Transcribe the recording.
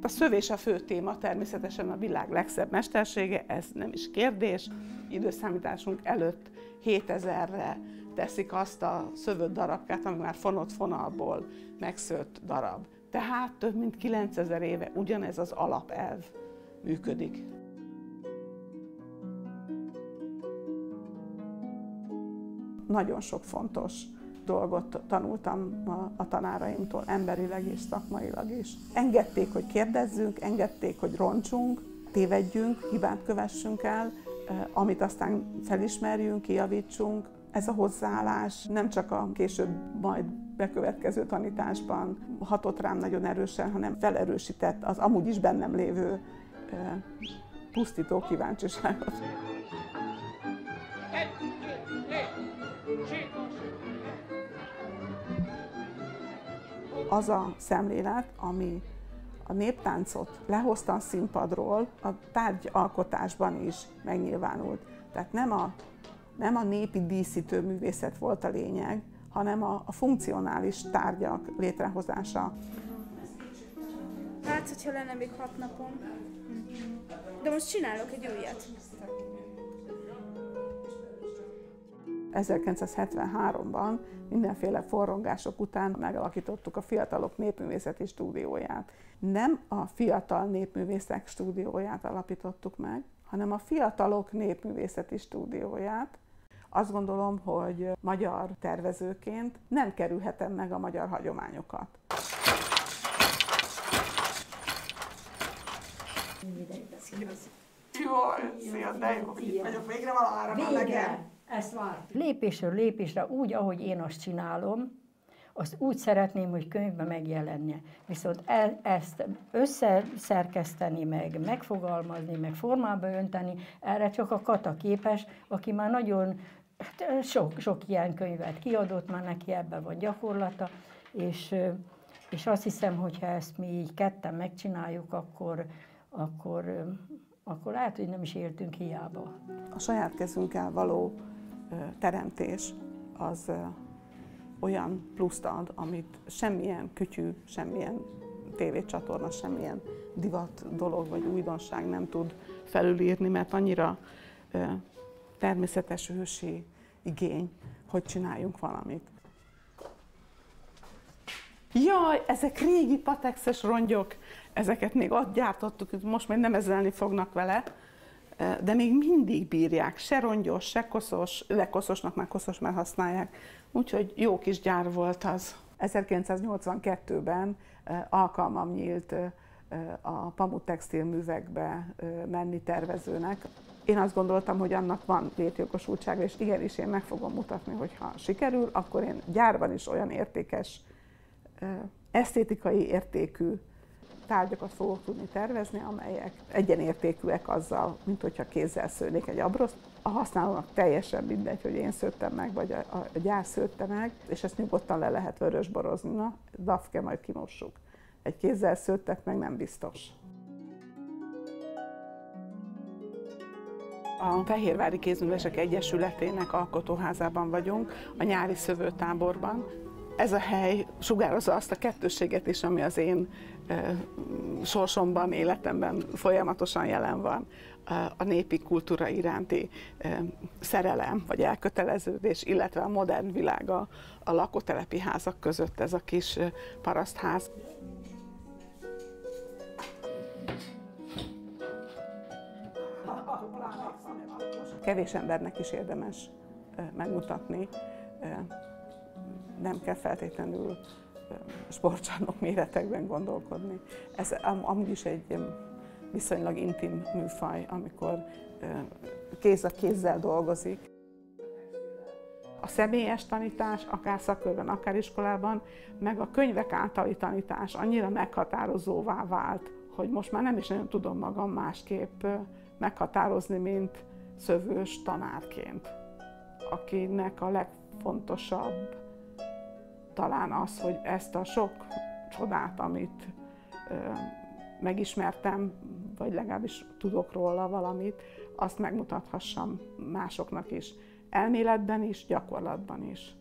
szövés a fő téma, természetesen a világ legszebb mestersége, ez nem is kérdés. Időszámításunk előtt 7000-re teszik azt a szövött darabkát, ami már fonott fonalból megszőtt darab. Tehát több mint 9000 éve ugyanez az alapelv működik. Nagyon sok fontos dolgot tanultam a tanáraimtól, emberileg és szakmailag is. Engedték, hogy kérdezzünk, engedték, hogy roncsunk, tévedjünk, hibát kövessünk el, amit aztán felismerjünk, kijavítsunk. Ez a hozzáállás nem csak a később majd bekövetkező tanításban hatott rám nagyon erősen, hanem felerősített az amúgy is bennem lévő pusztító kíváncsiságot. Az a szemlélet, ami a néptáncot lehozta a színpadról, a tárgyalkotásban is megnyilvánult. Tehát nem a népi díszítő művészet volt a lényeg, hanem a funkcionális tárgyak létrehozása. Hát, hogyha lenne még 6 napom. De most csinálok egy újat. 1973-ban mindenféle forrongások után megalakítottuk a Fiatalok Népművészeti Stúdióját. Nem a Fiatal Népművészek Stúdióját alapítottuk meg, hanem a Fiatalok Népművészeti Stúdióját. Azt gondolom, hogy magyar tervezőként nem kerülhetem meg a magyar hagyományokat. Jaj, szia, de jó, itt vagyok, végre valahára melegen. Ezt várt. Lépésről lépésre, úgy, ahogy én azt csinálom, azt úgy szeretném, hogy könyvben megjelenje. Viszont ezt összeszerkeszteni, megfogalmazni, meg formába önteni, erre csak a Kata képes, aki már nagyon sok ilyen könyvet kiadott, már neki ebben van gyakorlata, és azt hiszem, hogyha ezt mi így ketten megcsináljuk, akkor lehet, hogy nem is értünk hiába. A saját kezünkkel való teremtés az olyan pluszt ad, amit semmilyen kütyű, semmilyen tévécsatorna, semmilyen divat dolog vagy újdonság nem tud felülírni, mert annyira természetes ősi igény, hogy csináljunk valamit. Jaj, ezek régi patexes rongyok, ezeket még ott gyártottuk, most még nem ezelni fognak vele, de még mindig bírják, se rongyos, se koszos, de koszosnak már koszos már használják, úgyhogy jó kis gyár volt az. 1982-ben alkalmam nyílt a Pamut textilművekbe menni tervezőnek. Én azt gondoltam, hogy annak van létjogosultsága, és igenis én meg fogom mutatni, hogy ha sikerül, akkor én gyárban is olyan értékes, esztétikai értékű tárgyakat fogok tudni tervezni, amelyek egyenértékűek azzal, mint hogyha kézzel szőnék egy abroszt. A használónak teljesen mindegy, hogy én szőttem meg, vagy a gyár szőtte meg, és ezt nyugodtan le lehet vörösborozni. Na, dafke, majd kimossuk. Egy kézzel szőttet meg nem biztos. A Fehérvári Kézművesek Egyesületének alkotóházában vagyunk, a nyári szövőtáborban. Ez a hely sugározza azt a kettősséget is, ami az én sorsomban, életemben folyamatosan jelen van. A népi kultúra iránti szerelem vagy elköteleződés, illetve a modern világ a lakótelepi házak között, ez a kis parasztház. Kevés embernek is érdemes megmutatni. Nem kell feltétlenül sportcsarnok méretekben gondolkodni. Ez amúgy is egy viszonylag intim műfaj, amikor kéz a kézzel dolgozik. A személyes tanítás, akár szakkörben, akár iskolában, meg a könyvek általi tanítás annyira meghatározóvá vált, hogy most már nem is nagyon tudom magam másképp meghatározni, mint szövős tanárként, akinek a legfontosabb talán az, hogy ezt a sok csodát, amit megismertem, vagy legalábbis tudok róla valamit, azt megmutathassam másoknak is, elméletben is, gyakorlatban is.